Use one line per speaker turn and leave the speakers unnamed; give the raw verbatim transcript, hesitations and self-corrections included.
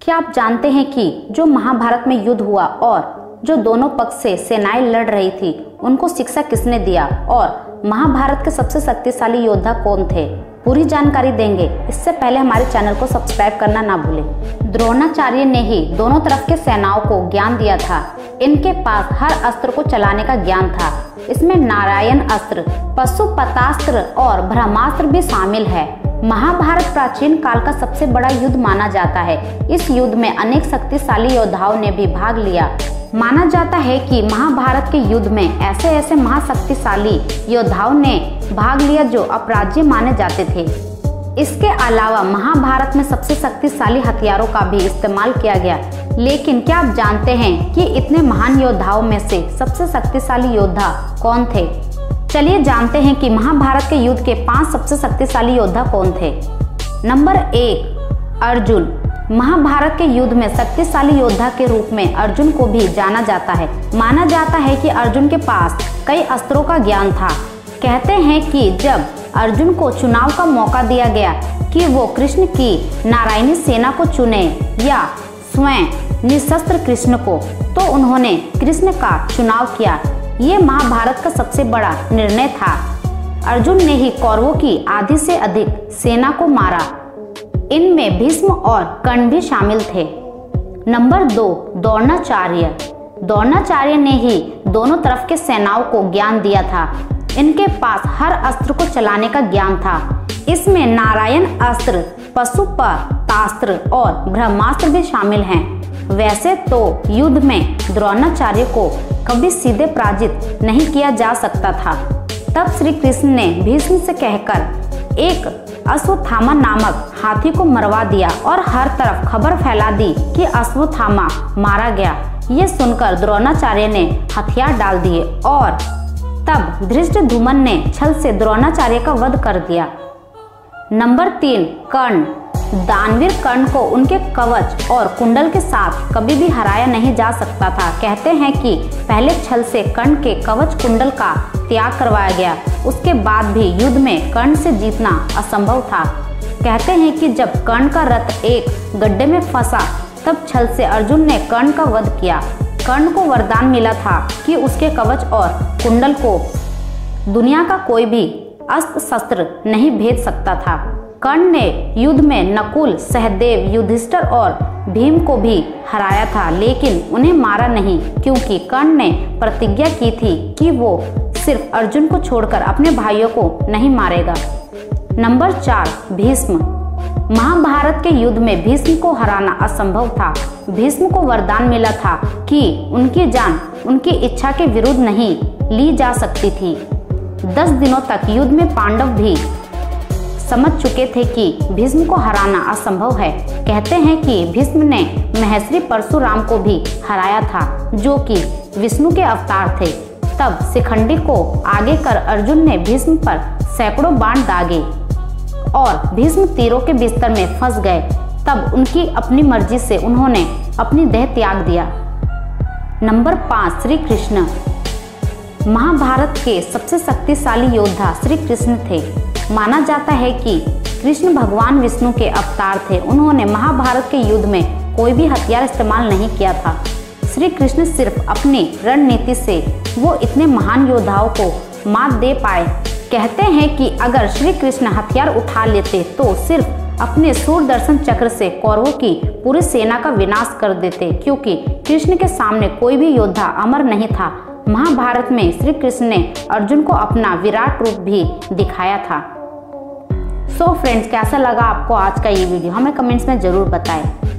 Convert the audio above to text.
क्या आप जानते हैं कि जो महाभारत में युद्ध हुआ और जो दोनों पक्ष से सेनाएं लड़ रही थी उनको शिक्षा किसने दिया और महाभारत के सबसे शक्तिशाली योद्धा कौन थे? पूरी जानकारी देंगे। इससे पहले हमारे चैनल को सब्सक्राइब करना ना भूलें। द्रोणाचार्य ने ही दोनों तरफ के सेनाओं को ज्ञान दिया था। इनके पास हर अस्त्र को चलाने का ज्ञान था। इसमें नारायण अस्त्र, पशुपतास्त्र और ब्रह्मास्त्र भी शामिल है। महाभारत प्राचीन काल का सबसे बड़ा युद्ध माना जाता है। इस युद्ध में अनेक शक्तिशाली योद्धाओं ने भी भाग लिया। माना जाता है कि महाभारत के युद्ध में ऐसे ऐसे महाशक्तिशाली योद्धाओं ने भाग लिया जो अपराज्य माने जाते थे। इसके अलावा महाभारत में सबसे शक्तिशाली हथियारों का भी इस्तेमाल किया गया। लेकिन क्या आप जानते हैं कि इतने महान योद्धाओं में से सबसे शक्तिशाली योद्धा कौन थे? चलिए जानते हैं कि महाभारत के युद्ध के पांच सबसे शक्तिशाली योद्धा कौन थे। नंबर एक, अर्जुन। महाभारत के युद्ध में शक्तिशाली योद्धा के रूप में अर्जुन को भी जाना जाता है। माना जाता है कि अर्जुन के पास कई अस्त्रों का ज्ञान था। कहते हैं कि जब अर्जुन को चुनाव का मौका दिया गया कि वो कृष्ण की नारायणी सेना को चुने या स्वयं निशस्त्र कृष्ण को, तो उन्होंने कृष्ण का चुनाव किया। ये महाभारत का सबसे बड़ा निर्णय था। अर्जुन ने ही कौरवों की आधी से अधिक सेना को मारा। इनमें भीष्म और कर्ण भी शामिल थे। नंबर दो, द्रोणाचार्य। द्रोणाचार्य ने ही दोनों तरफ के सेनाओं को ज्ञान दिया था। इनके पास हर अस्त्र को चलाने का ज्ञान था। इसमें नारायण अस्त्र, पशुपतास्त्र और ब्रह्मास्त्र भी शामिल हैं। वैसे तो युद्ध में द्रोणाचार्य को कभी सीधे पराजित नहीं किया जा सकता था। तब श्री कृष्ण ने भीष्म से कहकर एक अश्वत्थामा नामक हाथी को मरवा दिया और हर तरफ खबर फैला दी कि अश्वत्थामा मारा गया। ये सुनकर द्रोणाचार्य ने हथियार डाल दिए और तब धृष्टद्युम्न ने छल से द्रोणाचार्य का वध कर दिया। नंबर तीन, कर्ण। दानवीर कर्ण को उनके कवच और कुंडल के साथ कभी भी हराया नहीं जा सकता था। कहते हैं कि पहले छल से कर्ण के कवच कुंडल का त्याग करवाया गया। उसके बाद भी युद्ध में कर्ण से जीतना असंभव था। कहते हैं कि जब कर्ण का रथ एक गड्ढे में फंसा तब छल से अर्जुन ने कर्ण का वध किया। कर्ण को वरदान मिला था कि उसके कवच और कुंडल को दुनिया का कोई भी अस्त्र शस्त्र नहीं भेद सकता था। कर्ण ने युद्ध में नकुल, सहदेव, युधिष्ठिर और भीम को भी हराया था, लेकिन उन्हें मारा नहीं, क्योंकि कर्ण ने प्रतिज्ञा की थी कि वो सिर्फ अर्जुन को छोड़कर अपने भाइयों को नहीं मारेगा। नंबर चार, भीष्म। महाभारत के युद्ध में भीष्म को हराना असंभव था। भीष्म को वरदान मिला था कि उनकी जान उनकी इच्छा के विरुद्ध नहीं ली जा सकती थी। दस दिनों तक युद्ध में पांडव भी समझ चुके थे कि भीष्म को हराना असंभव है। कहते हैं कि भीष्म ने महर्षि परशुराम को भी हराया था, जो कि विष्णु के अवतार थे। तब शिखंडी को आगे कर अर्जुन ने भीष्म पर सैकड़ों बाण दागे और भीष्म तीरों के बिस्तर में फंस गए। तब उनकी अपनी मर्जी से उन्होंने अपनी देह त्याग दिया। नंबर पाँच, श्री कृष्ण। महाभारत के सबसे शक्तिशाली योद्धा श्री कृष्ण थे। माना जाता है कि कृष्ण भगवान विष्णु के अवतार थे। उन्होंने महाभारत के युद्ध में कोई भी हथियार इस्तेमाल नहीं किया था। श्री कृष्ण सिर्फ अपनी रणनीति से वो इतने महान योद्धाओं को मात दे पाए। कहते हैं कि अगर श्री कृष्ण हथियार उठा लेते तो सिर्फ अपने सूर्यदर्शन चक्र से कौरवों की पूरी सेना का विनाश कर देते, क्योंकि कृष्ण के सामने कोई भी योद्धा अमर नहीं था। महाभारत में श्री कृष्ण ने अर्जुन को अपना विराट रूप भी दिखाया था। सो फ्रेंड्स, कैसा लगा आपको आज का ये वीडियो? हमें कमेंट्स में जरूर बताएं।